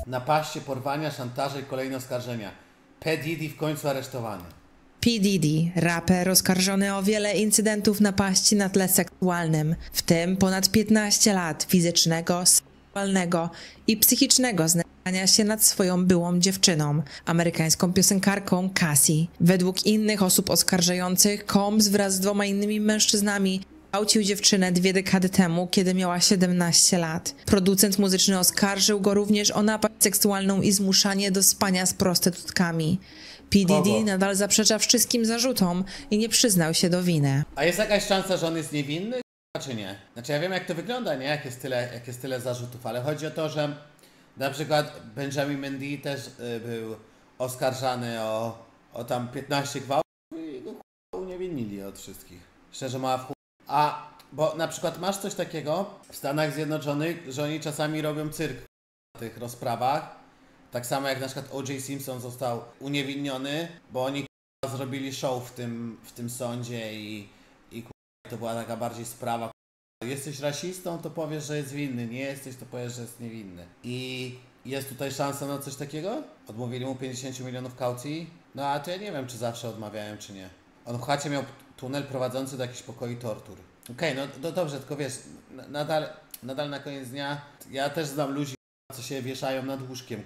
Napaście, porwania, szantaże i kolejne oskarżenia. P. Diddy w końcu aresztowany. P. Diddy, raper oskarżony o wiele incydentów napaści na tle seksualnym, w tym ponad 15 lat fizycznego, seksualnego i psychicznego znęcania się nad swoją byłą dziewczyną, amerykańską piosenkarką Cassie. Według innych osób oskarżających, Combs wraz z 2 innymi mężczyznami gwałcił dziewczynę 2 dekady temu, kiedy miała 17 lat. Producent muzyczny oskarżył go również o napaść seksualną i zmuszanie do spania z prostytutkami. P. Diddy nadal zaprzecza wszystkim zarzutom i nie przyznał się do winy. A jest jakaś szansa, że on jest niewinny, czy nie? Znaczy ja wiem, jak to wygląda, nie? Jak jest tyle zarzutów, ale chodzi o to, że na przykład Benjamin Mendy też był oskarżany o tam 15 gwałtów i go uniewinnili od wszystkich. Szczerze mówiąc, bo na przykład masz coś takiego w Stanach Zjednoczonych, że oni czasami robią cyrk na tych rozprawach. Tak samo jak na przykład O.J. Simpson został uniewinniony, bo oni zrobili show w tym sądzie i to była taka bardziej sprawa. Jesteś rasistą, to powiesz, że jest winny. Nie jesteś, to powiesz, że jest niewinny. I jest tutaj szansa na coś takiego? Odmówili mu 50 milionów kaucji? No a to ja nie wiem, czy zawsze odmawiają, czy nie. On w chacie miał tunel prowadzący do jakichś pokoi tortur. Okej, no dobrze, tylko wiesz, nadal na koniec dnia ja też znam ludzi, co się wieszają nad łóżkiem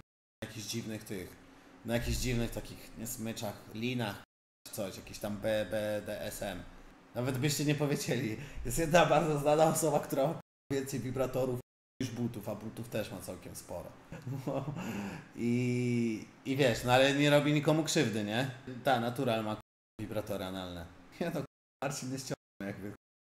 na jakichś dziwnych takich smyczach, linach, coś, jakiś tam BDSM. Nawet byście nie powiedzieli. Jest jedna bardzo znana osoba, która ma więcej wibratorów niż butów, a butów też ma całkiem sporo. I wiesz, no ale nie robi nikomu krzywdy, nie? Ta Natural ma wibratory analne. Nie no, Marcin jest ciągny jakby.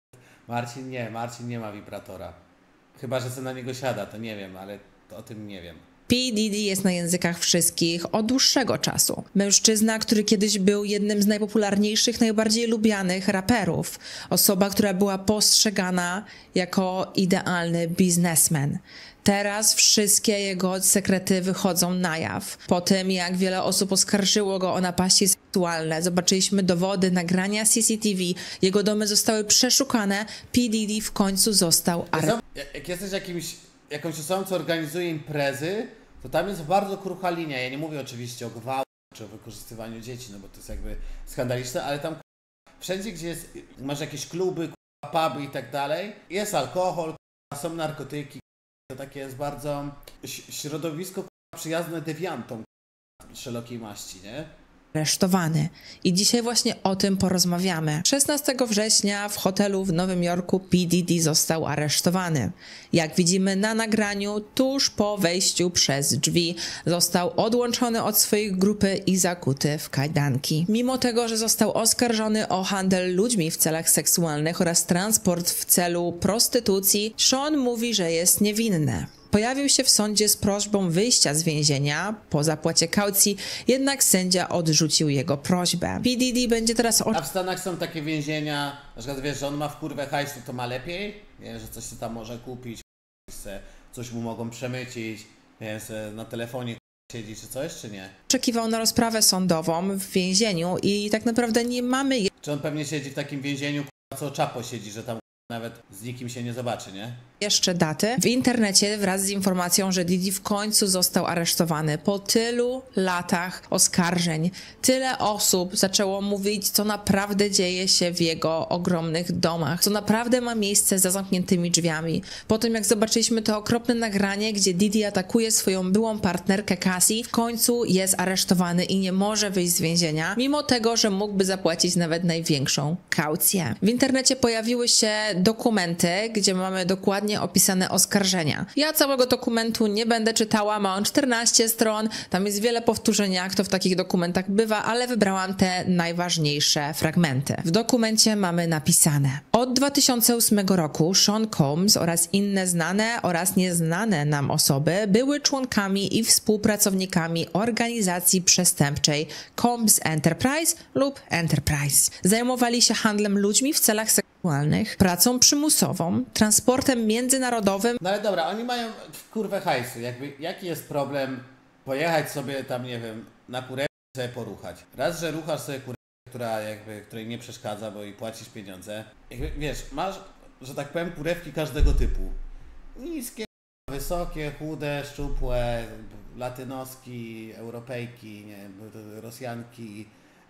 Marcin nie ma wibratora. Chyba, że sobie na niego siada, to nie wiem, ale to o tym nie wiem. P. Diddy jest na językach wszystkich od dłuższego czasu. Mężczyzna, który kiedyś był jednym z najpopularniejszych, najbardziej lubianych raperów. Osoba, która była postrzegana jako idealny biznesmen. Teraz wszystkie jego sekrety wychodzą na jaw. Po tym, jak wiele osób oskarżyło go o napaści seksualne, zobaczyliśmy dowody, nagrania CCTV, jego domy zostały przeszukane, P. Diddy w końcu został aresztowany. Jak jesteś jakąś osobą, co organizuje imprezy, to tam jest bardzo krucha linia. Ja nie mówię oczywiście o gwałcie czy o wykorzystywaniu dzieci, no bo to jest jakby skandaliczne, ale tam wszędzie, gdzie masz jakieś kluby, puby i tak dalej, jest alkohol, są narkotyki, to takie jest bardzo środowisko przyjazne dewiantom szerokiej maści, nie? Aresztowany. I dzisiaj właśnie o tym porozmawiamy. 16 września w hotelu w Nowym Jorku P. Diddy został aresztowany. Jak widzimy na nagraniu, tuż po wejściu przez drzwi został odłączony od swojej grupy i zakuty w kajdanki. Mimo tego, że został oskarżony o handel ludźmi w celach seksualnych oraz transport w celu prostytucji, Sean mówi, że jest niewinny. Pojawił się w sądzie z prośbą wyjścia z więzienia po zapłacie kaucji, jednak sędzia odrzucił jego prośbę. P. Diddy będzie teraz... A w Stanach są takie więzienia, na przykład wiesz, że on ma w kurwę hajsu, to ma lepiej? Nie, że coś się tam może kupić, coś mu mogą przemycić, nie, na telefonie siedzi czy coś, czy nie? Oczekiwał na rozprawę sądową w więzieniu i tak naprawdę nie mamy... Czy on pewnie siedzi w takim więzieniu, co Chapo siedzi, że tam nawet z nikim się nie zobaczy, nie? Jeszcze daty. W internecie wraz z informacją, że Diddy w końcu został aresztowany po tylu latach oskarżeń. Tyle osób zaczęło mówić, co naprawdę dzieje się w jego ogromnych domach, co naprawdę ma miejsce za zamkniętymi drzwiami. Po tym, jak zobaczyliśmy to okropne nagranie, gdzie Diddy atakuje swoją byłą partnerkę Cassie, w końcu jest aresztowany i nie może wyjść z więzienia, mimo tego, że mógłby zapłacić nawet największą kaucję. W internecie pojawiły się dokumenty, gdzie mamy dokładnie opisane oskarżenia. Ja całego dokumentu nie będę czytała, ma on 14 stron, tam jest wiele powtórzeń, jak to w takich dokumentach bywa, ale wybrałam te najważniejsze fragmenty. W dokumencie mamy napisane: od 2008 roku Sean Combs oraz inne znane oraz nieznane nam osoby były członkami i współpracownikami organizacji przestępczej Combs Enterprise lub Enterprise. Zajmowali się handlem ludźmi w celach seksualnych, pracą przymusową, transportem międzynarodowym. No ale dobra, oni mają kurwę hajsu, jakby jaki jest problem pojechać sobie tam, nie wiem, na kurewkę sobie poruchać. Raz, że ruchasz sobie kurewkę, której nie przeszkadza, bo i płacisz pieniądze. Jakby, wiesz, masz, że tak powiem, kurewki każdego typu. Niskie, Wysokie, chude, szczupłe, latynoski, Europejki, nie wiem, Rosjanki,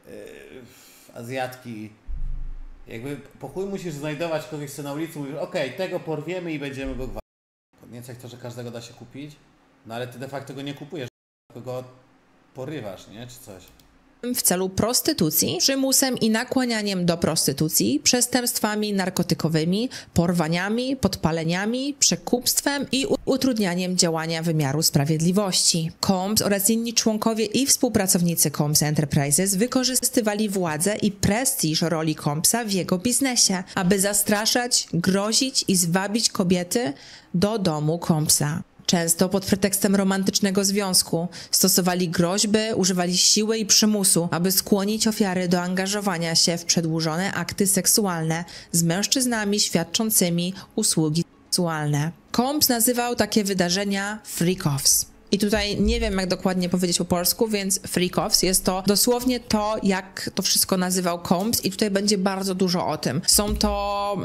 Azjatki. Jakby po chuj musisz znajdować kogoś, co na ulicy mówisz, okej, tego porwiemy i będziemy go gwałcić. Nie jest jak to, że każdego da się kupić, no ale ty de facto go nie kupujesz, tylko go porywasz, nie? Czy coś. W celu prostytucji, przymusem i nakłanianiem do prostytucji, przestępstwami narkotykowymi, porwaniami, podpaleniami, przekupstwem i utrudnianiem działania wymiaru sprawiedliwości. Combs oraz inni członkowie i współpracownicy Combs Enterprises wykorzystywali władzę i prestiż roli Combsa w jego biznesie, aby zastraszać, grozić i zwabić kobiety do domu Combsa. Często pod pretekstem romantycznego związku stosowali groźby, używali siły i przymusu, aby skłonić ofiary do angażowania się w przedłużone akty seksualne z mężczyznami świadczącymi usługi seksualne. Combs nazywał takie wydarzenia freak-offs. I tutaj nie wiem, jak dokładnie powiedzieć po polsku, więc freak-offs jest to dosłownie to, jak to wszystko nazywał Combs i tutaj będzie bardzo dużo o tym. Są to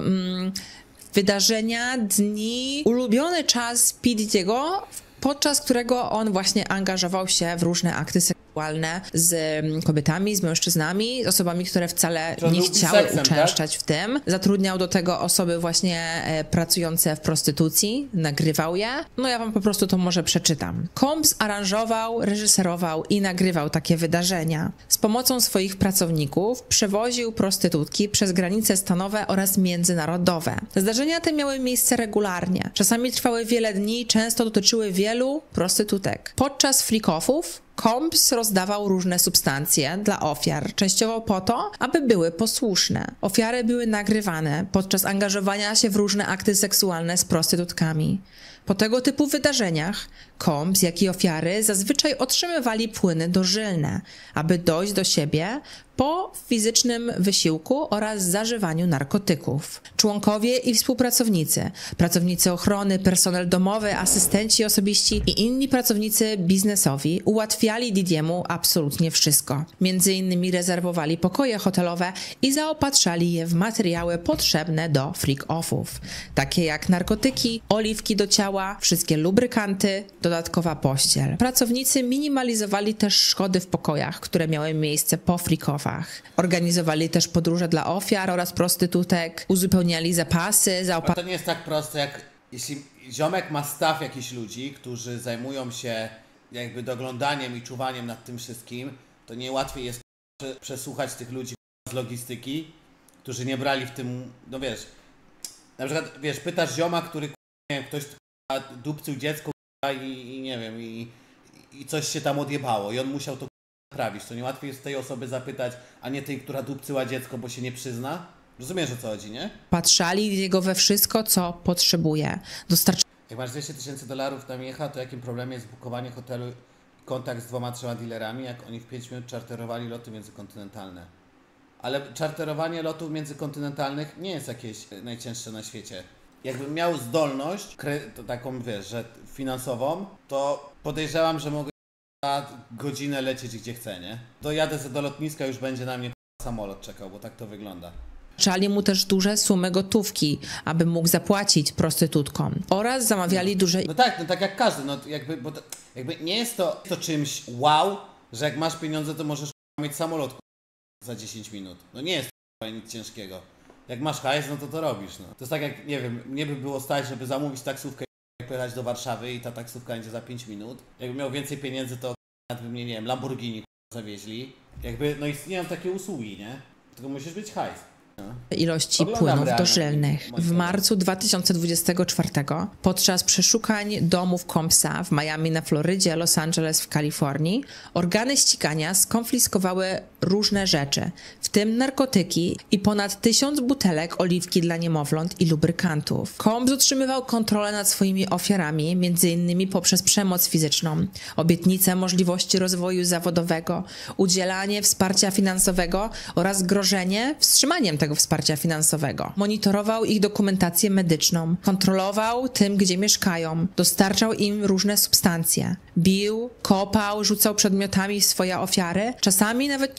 wydarzenia, dni, ulubiony czas P. Diddy'ego, podczas którego on właśnie angażował się w różne akty seksualne z kobietami, z mężczyznami, z osobami, które wcale nie chciały uczęszczać w tym. Zatrudniał do tego osoby właśnie pracujące w prostytucji, nagrywał je. No ja wam po prostu to może przeczytam. Combs aranżował, reżyserował i nagrywał takie wydarzenia. Z pomocą swoich pracowników przewoził prostytutki przez granice stanowe oraz międzynarodowe. Zdarzenia te miały miejsce regularnie. Czasami trwały wiele dni, często dotyczyły wielu prostytutek. Podczas freak-offów Combs rozdawał różne substancje dla ofiar, częściowo po to, aby były posłuszne. Ofiary były nagrywane podczas angażowania się w różne akty seksualne z prostytutkami. Po tego typu wydarzeniach Combs, jak i ofiary zazwyczaj otrzymywali płyny dożylne, aby dojść do siebie po fizycznym wysiłku oraz zażywaniu narkotyków. Członkowie i współpracownicy, pracownicy ochrony, personel domowy, asystenci osobiści i inni pracownicy biznesowi ułatwiali Diddy'emu absolutnie wszystko. Między innymi rezerwowali pokoje hotelowe i zaopatrzali je w materiały potrzebne do freak-offów, takie jak narkotyki, oliwki do ciała, wszystkie lubrykanty, dodatkowa pościel. Pracownicy minimalizowali też szkody w pokojach, które miały miejsce po freak-offach. Organizowali też podróże dla ofiar oraz prostytutek, uzupełniali zapasy, Ale to nie jest tak proste, jak jeśli ziomek ma staw jakichś ludzi, którzy zajmują się jakby doglądaniem i czuwaniem nad tym wszystkim, to nie łatwiej jest przesłuchać tych ludzi z logistyki, którzy nie brali w tym, no wiesz, na przykład, wiesz, pytasz zioma, który, nie wiem, ktoś dupcył dziecko i nie wiem, i coś się tam odjebało i on musiał to naprawić, to nie łatwiej jest tej osoby zapytać, a nie tej, która dupcyła dziecko, bo się nie przyzna? Rozumiesz, o co chodzi, nie? Patrzali jego we wszystko, co potrzebuje. Jak masz $200,000 na Miecha, to jakim problemem jest bukowanie hotelu i kontakt z 2-3 dealerami, jak oni w 5 minut czarterowali loty międzykontynentalne? Ale czarterowanie lotów międzykontynentalnych nie jest jakieś najcięższe na świecie. Jakbym miał zdolność, to taką, wiesz, że finansową, to podejrzewam, że mogę na godzinę lecieć gdzie chcę, nie? To jadę do lotniska, już będzie na mnie samolot czekał, bo tak to wygląda. Dostarczali mu też duże sumy gotówki, aby mógł zapłacić prostytutkom oraz zamawiali duże... No tak jak każdy, no jakby nie jest to czymś wow, że jak masz pieniądze, to możesz mieć samolot za 10 minut. No nie jest to nic ciężkiego. Jak masz hajs, no to robisz, no. To jest tak jak, nie wiem, mnie by było stać, żeby zamówić taksówkę i pojechać do Warszawy i ta taksówka będzie za 5 minut. Jakbym miał więcej pieniędzy, to nawet by mnie, nie wiem, Lamborghini zawieźli. Jakby, no istnieją takie usługi, nie? Tylko musisz być hajs. Ilości płynów dożylnych. W marcu 2024 podczas przeszukań domów Combsa w Miami na Florydzie, Los Angeles w Kalifornii organy ścigania skonfiskowały różne rzeczy, w tym narkotyki i ponad 1000 butelek oliwki dla niemowląt i lubrykantów. Combs utrzymywał kontrolę nad swoimi ofiarami, m.in. poprzez przemoc fizyczną, obietnice możliwości rozwoju zawodowego, udzielanie wsparcia finansowego oraz grożenie wstrzymaniem tego wsparcia finansowego. Monitorował ich dokumentację medyczną, kontrolował tym, gdzie mieszkają, dostarczał im różne substancje. Bił, kopał, rzucał przedmiotami w swoje ofiary, czasami nawet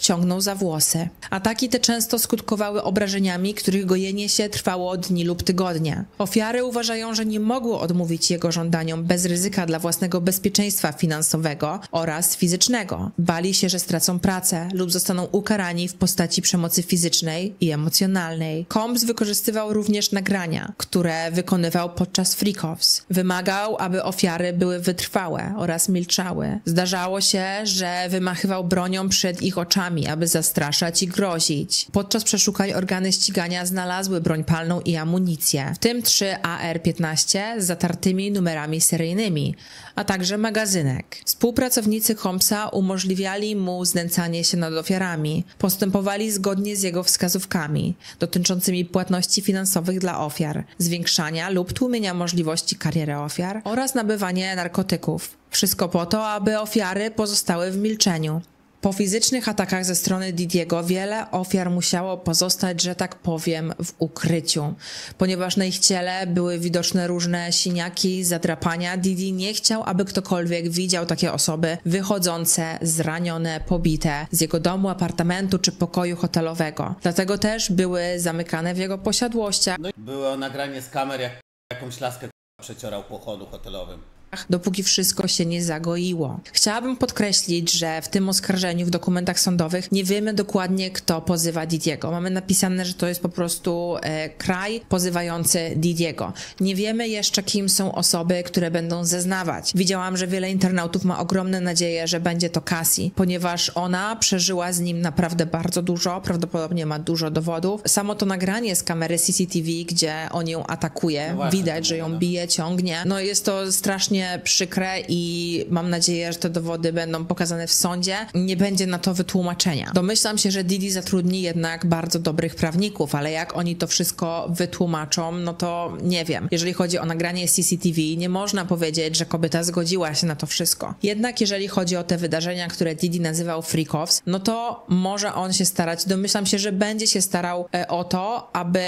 ciągnął za włosy. Ataki te często skutkowały obrażeniami, których gojenie się trwało dni lub tygodnie. Ofiary uważają, że nie mogły odmówić jego żądaniom bez ryzyka dla własnego bezpieczeństwa finansowego oraz fizycznego. Bali się, że stracą pracę lub zostaną ukarani w postaci przemocy fizycznej i emocjonalnej. Combs wykorzystywał również nagrania, które wykonywał podczas freak-offs. Wymagał, aby ofiary były wytrwałe oraz milczały. Zdarzało się, że wymachywał bronią przed ich oczami, aby zastraszać i grozić. Podczas przeszukań organy ścigania znalazły broń palną i amunicję, w tym 3 AR-15 z zatartymi numerami seryjnymi, a także magazynek. Współpracownicy Combsa umożliwiali mu znęcanie się nad ofiarami. Postępowali zgodnie z jego wskazówkami dotyczącymi płatności finansowych dla ofiar, zwiększania lub tłumienia możliwości kariery ofiar oraz nabywanie narkotyków. Wszystko po to, aby ofiary pozostały w milczeniu. Po fizycznych atakach ze strony Didiego wiele ofiar musiało pozostać, że tak powiem, w ukryciu. Ponieważ na ich ciele były widoczne różne siniaki, zadrapania, Didi nie chciał, aby ktokolwiek widział takie osoby wychodzące, zranione, pobite z jego domu, apartamentu czy pokoju hotelowego. Dlatego też były zamykane w jego posiadłościach. No i było nagranie z kamer, jak jakąś laskę przeciorał po chodu hotelowym. Dopóki wszystko się nie zagoiło. Chciałabym podkreślić, że w tym oskarżeniu w dokumentach sądowych nie wiemy dokładnie, kto pozywa Didiego. Mamy napisane, że to jest po prostu kraj pozywający Didiego. Nie wiemy jeszcze, kim są osoby, które będą zeznawać. Widziałam, że wiele internautów ma ogromne nadzieje, że będzie to Cassie, ponieważ ona przeżyła z nim naprawdę bardzo dużo, prawdopodobnie ma dużo dowodów. Samo to nagranie z kamery CCTV, gdzie on ją atakuje, No właśnie, widać, że ją bije, ciągnie. No jest to strasznie przykre i mam nadzieję, że te dowody będą pokazane w sądzie. Nie będzie na to wytłumaczenia. Domyślam się, że Didi zatrudni jednak bardzo dobrych prawników, ale jak oni to wszystko wytłumaczą, no to nie wiem. Jeżeli chodzi o nagranie CCTV, nie można powiedzieć, że kobieta zgodziła się na to wszystko. Jednak jeżeli chodzi o te wydarzenia, które Didi nazywał freak-offs, no to może on się starać, domyślam się, że będzie się starał o to, aby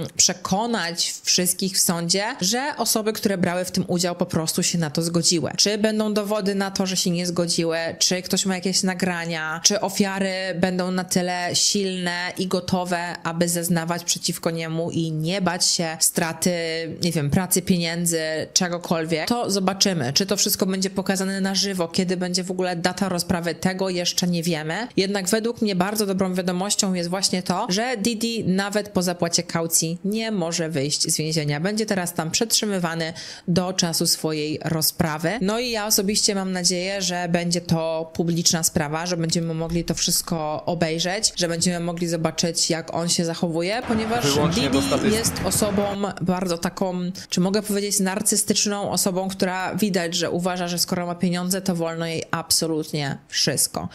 przekonać wszystkich w sądzie, że osoby, które brały w tym udział, po prostu się na to zgodziły. Czy będą dowody na to, że się nie zgodziły, czy ktoś ma jakieś nagrania, czy ofiary będą na tyle silne i gotowe, aby zeznawać przeciwko niemu i nie bać się straty, nie wiem, pracy, pieniędzy, czegokolwiek. To zobaczymy, czy to wszystko będzie pokazane na żywo, kiedy będzie w ogóle data rozprawy, tego jeszcze nie wiemy. Jednak według mnie bardzo dobrą wiadomością jest właśnie to, że Didi nawet po zapłacie kaucji nie może wyjść z więzienia. Będzie teraz tam przetrzymywany do czasu swojej rozprawy. No i ja osobiście mam nadzieję, że będzie to publiczna sprawa, że będziemy mogli to wszystko obejrzeć, że będziemy mogli zobaczyć, jak on się zachowuje, ponieważ Didi jest osobą bardzo taką, czy mogę powiedzieć, narcystyczną osobą, która widać, że uważa, że skoro ma pieniądze, to wolno jej absolutnie wszystko.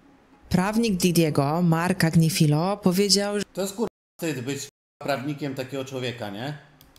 Prawnik Didiego, Mark Agnifilo, powiedział, To jest wstyd być prawnikiem takiego człowieka, nie?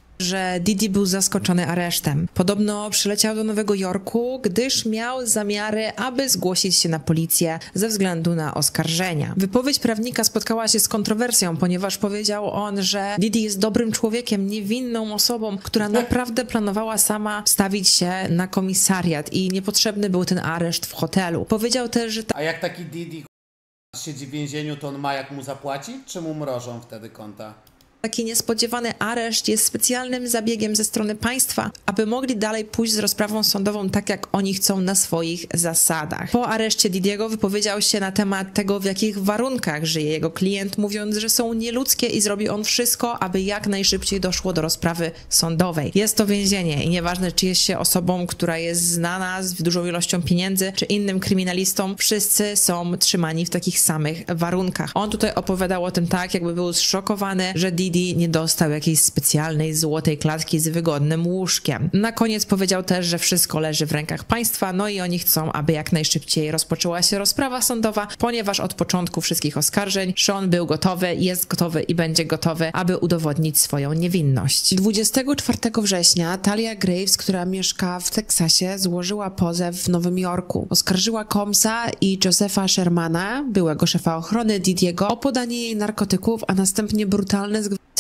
że Didi był zaskoczony aresztem. Podobno przyleciał do Nowego Jorku, gdyż miał zamiary, aby zgłosić się na policję ze względu na oskarżenia. Wypowiedź prawnika spotkała się z kontrowersją, ponieważ powiedział on, że Didi jest dobrym człowiekiem, niewinną osobą, która naprawdę planowała sama stawić się na komisariat i niepotrzebny był ten areszt w hotelu. Powiedział też, że A jak taki Didi siedzi w więzieniu, to on ma jak mu zapłacić, czy mu mrożą wtedy konta? taki niespodziewany areszt jest specjalnym zabiegiem ze strony państwa, aby mogli dalej pójść z rozprawą sądową tak, jak oni chcą na swoich zasadach. Po areszcie Didiego wypowiedział się na temat tego, w jakich warunkach żyje jego klient, mówiąc, że są nieludzkie i zrobi on wszystko, aby jak najszybciej doszło do rozprawy sądowej. Jest to więzienie i nieważne, czy jest się osobą, która jest znana z dużą ilością pieniędzy, czy innym kryminalistą, wszyscy są trzymani w takich samych warunkach. On tutaj opowiadał o tym tak, jakby był zszokowany, że Didi nie dostał jakiejś specjalnej złotej klatki z wygodnym łóżkiem. Na koniec powiedział też, że wszystko leży w rękach państwa, no i oni chcą, aby jak najszybciej rozpoczęła się rozprawa sądowa, ponieważ od początku wszystkich oskarżeń Sean był gotowy, jest gotowy i będzie gotowy, aby udowodnić swoją niewinność. 24 września Talia Graves, która mieszka w Teksasie, złożyła pozew w Nowym Jorku. Oskarżyła Combsa i Josepha Shermana, byłego szefa ochrony Didiego, o podanie jej narkotyków, a następnie brutalne zgwałcenie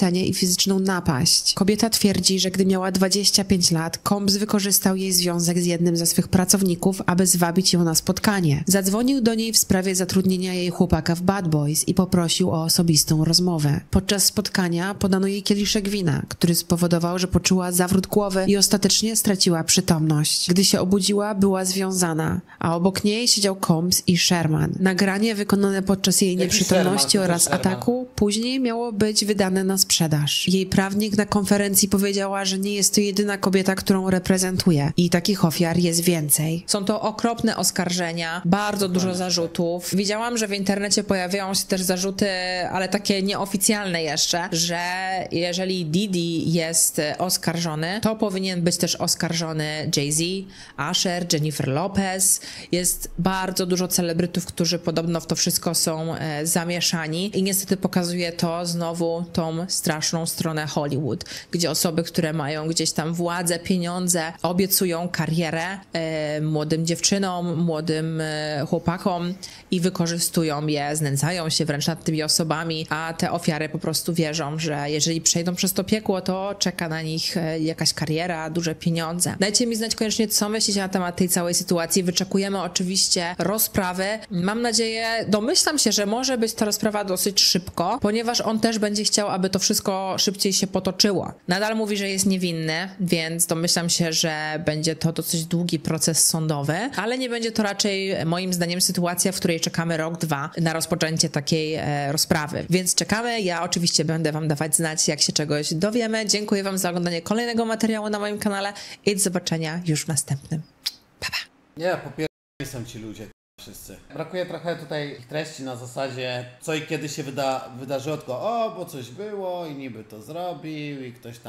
zgwałcenie i fizyczną napaść. Kobieta twierdzi, że gdy miała 25 lat, Combs wykorzystał jej związek z jednym ze swych pracowników, aby zwabić ją na spotkanie. Zadzwonił do niej w sprawie zatrudnienia jej chłopaka w Bad Boys i poprosił o osobistą rozmowę. Podczas spotkania podano jej kieliszek wina, który spowodował, że poczuła zawrót głowy i ostatecznie straciła przytomność. Gdy się obudziła, była związana, a obok niej siedział Combs i Sherman. Nagranie wykonane podczas jej nieprzytomności oraz ataku później miało być wydane na sprzedaż. Jej prawnik na konferencji powiedziała, że nie jest to jedyna kobieta, którą reprezentuje i takich ofiar jest więcej. Są to okropne oskarżenia, bardzo dużo zarzutów. Widziałam, że w internecie pojawiają się też zarzuty, ale takie nieoficjalne jeszcze, że jeżeli Diddy jest oskarżony, to powinien być też oskarżony Jay-Z, Usher, Jennifer Lopez. Jest bardzo dużo celebrytów, którzy podobno w to wszystko są zamieszani i niestety pokazuje to znowu tą straszną stronę Hollywood, gdzie osoby, które mają gdzieś tam władzę, pieniądze, obiecują karierę młodym dziewczynom, młodym chłopakom i wykorzystują je, znęcają się wręcz nad tymi osobami, a te ofiary po prostu wierzą, że jeżeli przejdą przez to piekło, to czeka na nich jakaś kariera, duże pieniądze. Dajcie mi znać koniecznie, co myślicie na temat tej całej sytuacji. Wyczekujemy oczywiście rozprawy. Mam nadzieję, domyślam się, że może być ta rozprawa dosyć szybko, ponieważ on też będzie chciał, aby to wszystko szybciej się potoczyło. Nadal mówi, że jest niewinny, więc domyślam się, że będzie to dosyć długi proces sądowy, ale nie będzie to raczej moim zdaniem sytuacja, w której czekamy rok, dwa na rozpoczęcie takiej rozprawy. Więc czekamy. Ja oczywiście będę wam dawać znać, jak się czegoś dowiemy. Dziękuję wam za oglądanie kolejnego materiału na moim kanale i do zobaczenia już w następnym. Pa, pa. Nie, są ci ludzie, wszyscy. Brakuje trochę tutaj ich treści na zasadzie, co i kiedy się wydarzyło, tylko bo coś było i niby to zrobił i ktoś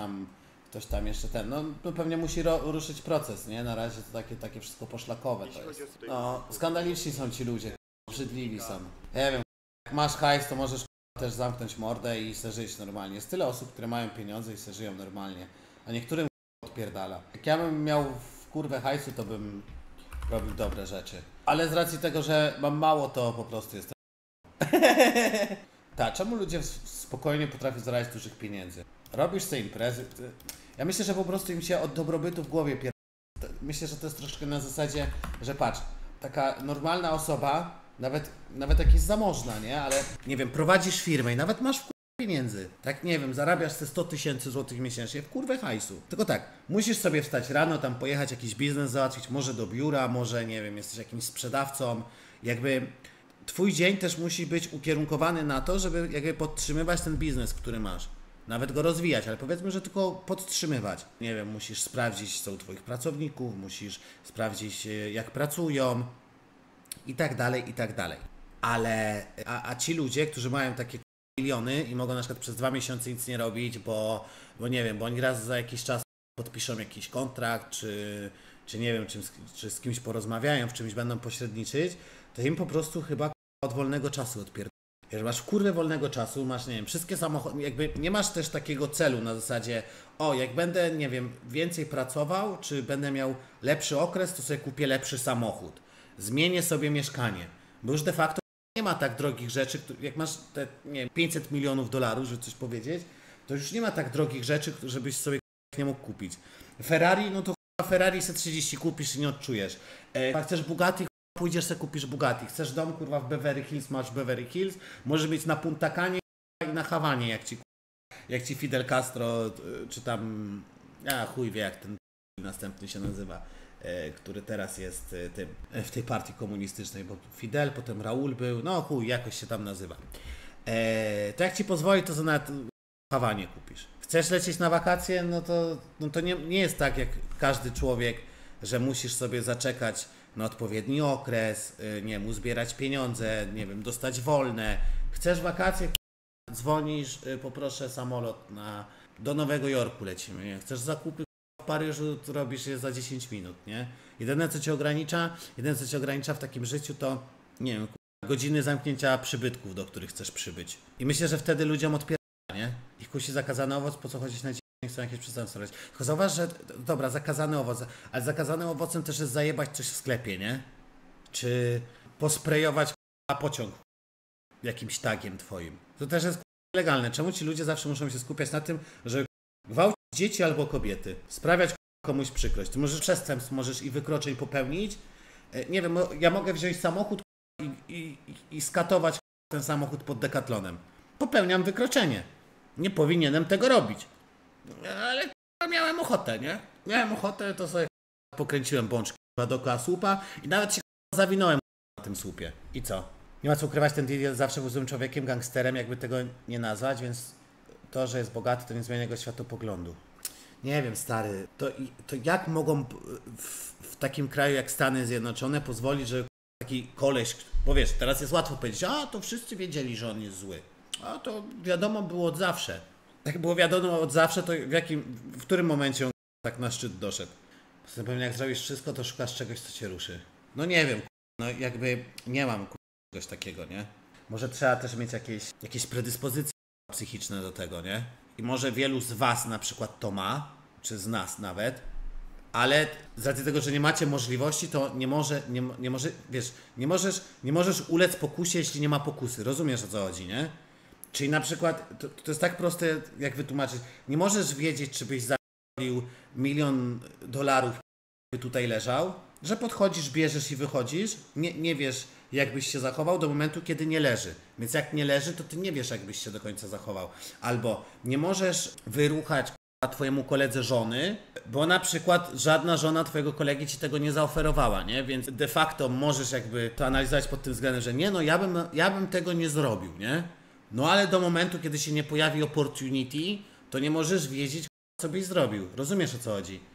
tam jeszcze ten, no pewnie musi ruszyć proces, nie? Na razie to takie wszystko poszlakowe to jest. No, skandaliczni są ci ludzie, brzydliwi są. Ja wiem, jak masz hajs, to możesz też zamknąć mordę i se żyć normalnie. Jest tyle osób, które mają pieniądze i se żyją normalnie, a niektórym odpierdala. Jak ja bym miał w kurwę hajsu, to bym robił dobre rzeczy. Ale z racji tego, że mam mało, to po prostu jest. Tak, czemu ludzie spokojnie potrafią zarabiać dużych pieniędzy? Robisz sobie imprezy. Ja myślę, że po prostu im się od dobrobytu w głowie Myślę, że to jest troszkę na zasadzie, że patrz, taka normalna osoba, nawet jak jest zamożna, nie? Ale nie wiem, prowadzisz firmę i nawet masz w pieniędzy. Tak, nie wiem, zarabiasz te 100 000 złotych miesięcznie w kurwę hajsu. Tylko tak, musisz sobie wstać rano, tam pojechać jakiś biznes załatwić, może do biura, może, nie wiem, jesteś jakimś sprzedawcą. Jakby twój dzień też musi być ukierunkowany na to, żeby jakby podtrzymywać ten biznes, który masz. Nawet go rozwijać, ale powiedzmy, że tylko podtrzymywać. Nie wiem, musisz sprawdzić, co u twoich pracowników, musisz sprawdzić, jak pracują i tak dalej, i tak dalej. Ale, a ci ludzie, którzy mają takie miliony i mogą na przykład przez 2 miesiące nic nie robić, bo nie wiem, bo oni raz za jakiś czas podpiszą jakiś kontrakt, czy nie wiem, czy z kimś porozmawiają, w czymś będą pośredniczyć, to im po prostu chyba od wolnego czasu odpierdolą. Jeżeli masz kurwę wolnego czasu, masz, nie wiem, wszystkie samochody, jakby nie masz też takiego celu na zasadzie, jak będę, nie wiem, więcej pracował, czy będę miał lepszy okres, to sobie kupię lepszy samochód. Zmienię sobie mieszkanie, bo już de facto nie ma tak drogich rzeczy, jak masz te, nie wiem, 500 milionów dolarów, żeby coś powiedzieć, to już nie ma tak drogich rzeczy, żebyś sobie nie mógł kupić. Ferrari, no to Ferrari C30 kupisz i nie odczujesz. Jak chcesz Bugatti, pójdziesz sobie kupisz Bugatti. Chcesz dom, kurwa, w Beverly Hills, masz Beverly Hills. Możesz być na Punta Canie i na Hawanie, jak ci Fidel Castro, czy tam, chuj wie jak ten następny się nazywa, który teraz jest tym, w tej partii komunistycznej, bo Fidel, potem Raul był, no chuj, jakoś się tam nazywa. To jak ci pozwoli, to nawet Hawanie kupisz. Chcesz lecieć na wakacje, no to nie jest tak jak każdy człowiek, że musisz sobie zaczekać na odpowiedni okres, nie wiem, uzbierać pieniądze, nie wiem, dostać wolne. Chcesz wakacje, dzwonisz, poproszę samolot do Nowego Jorku lecimy, nie? Chcesz zakupy w Paryżu, to robisz je za 10 minut, nie? Jedyne co cię ogranicza w takim życiu to, nie wiem, godziny zamknięcia przybytków, do których chcesz przybyć. I myślę, że wtedy ludziom odpiera, nie? Ich kusi zakazany owoc, po co chodzić na dzień, nie chcą jakieś przestępstwa robić. Tylko zauważ, że dobra, zakazany owoc, ale zakazanym owocem też jest zajebać coś w sklepie, nie? Czy posprejować pociąg jakimś tagiem twoim. To też jest legalne. Czemu ci ludzie zawsze muszą się skupiać na tym, że gwałcić dzieci albo kobiety, sprawiać komuś przykrość. Ty możesz przestępstw, możesz i wykroczeń popełnić. Nie wiem, ja mogę wziąć samochód i skatować ten samochód pod Decathlonem. Popełniam wykroczenie. Nie powinienem tego robić. Ale miałem ochotę, nie? Miałem ochotę, to sobie pokręciłem bączki dookoła słupa i nawet się zawinąłem na tym słupie. I co? Nie ma co ukrywać, ten Diddy zawsze był złym człowiekiem, gangsterem, jakby tego nie nazwać, więc to, że jest bogaty, to nie zmienia jego światopoglądu. Nie wiem, stary, to jak mogą w takim kraju jak Stany Zjednoczone pozwolić, że taki koleś, bo wiesz, teraz jest łatwo powiedzieć, a to wszyscy wiedzieli, że on jest zły. A to wiadomo było od zawsze. Jak było wiadomo od zawsze, to w którym momencie on tak na szczyt doszedł? Pewnie jak zrobisz wszystko, to szukasz czegoś, co cię ruszy. No nie wiem, no jakby nie mam czegoś takiego, nie? Może trzeba też mieć jakieś predyspozycje psychiczne do tego, nie? I może wielu z was na przykład to ma, czy z nas nawet, ale z racji tego, że nie macie możliwości, to nie możesz ulec pokusie, jeśli nie ma pokusy. Rozumiesz, o co chodzi, nie? Czyli na przykład, to jest tak proste, jak wytłumaczyć, nie możesz wiedzieć, czy byś zarobił $1 000 000, by tutaj leżał, że podchodzisz, bierzesz i wychodzisz, nie wiesz, jak byś się zachował do momentu, kiedy nie leży. Więc jak nie leży, to ty nie wiesz, jak byś się do końca zachował. Albo nie możesz wyruchać twojemu koledze żony, bo na przykład żadna żona twojego kolegi ci tego nie zaoferowała, nie? Więc de facto możesz jakby to analizować pod tym względem, że nie, no ja bym tego nie zrobił, nie? No ale do momentu, kiedy się nie pojawi opportunity, to nie możesz wiedzieć, co byś zrobił. Rozumiesz, o co chodzi?